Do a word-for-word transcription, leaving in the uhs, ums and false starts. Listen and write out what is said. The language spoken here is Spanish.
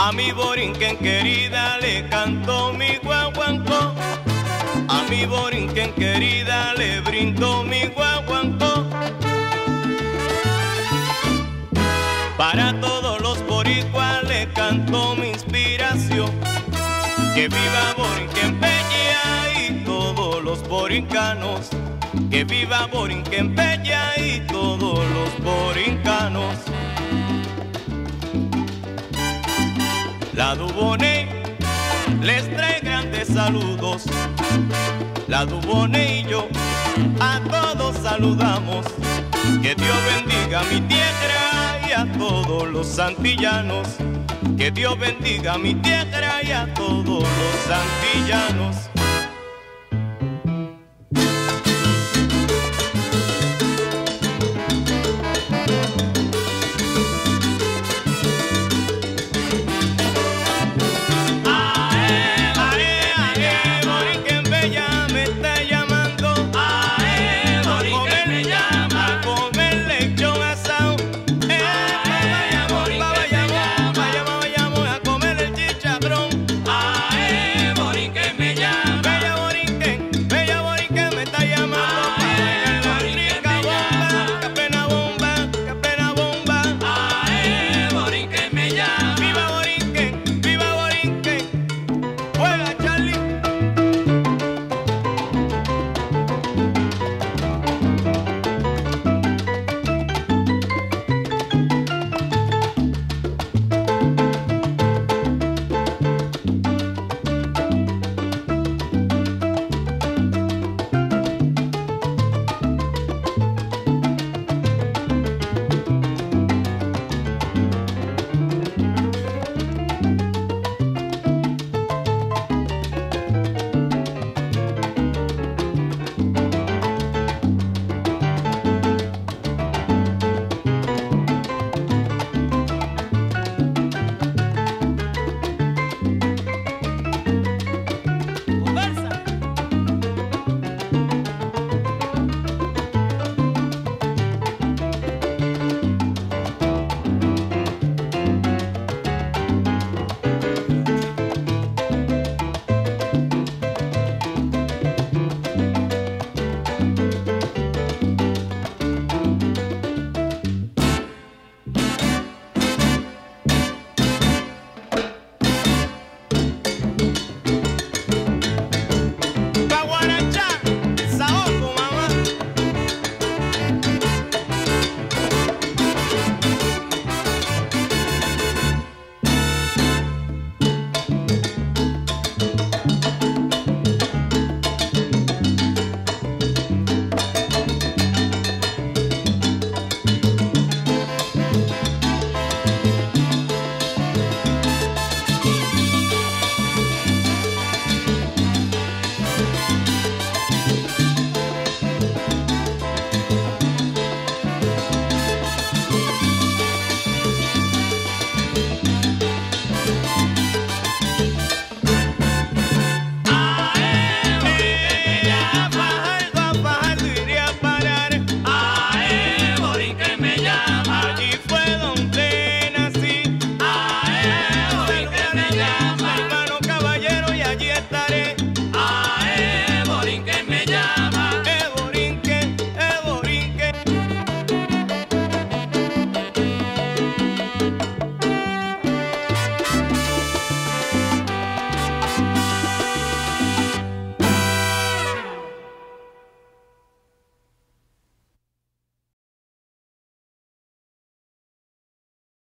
A mi borinquen querida le canto mi guaguancó. A mi borinquen querida le brindo mi guaguancó. Para todos los boricuas le canto mi inspiración. Que viva Borinquen Bella y todos los borincanos. Que viva Borinquen Bella y todos los borincanos. La Dubonnet les trae grandes saludos. La Dubonnet y yo a todos saludamos. Que Dios bendiga mi tierra y a todos los santillanos. Que Dios bendiga mi tierra y a todos los santillanos.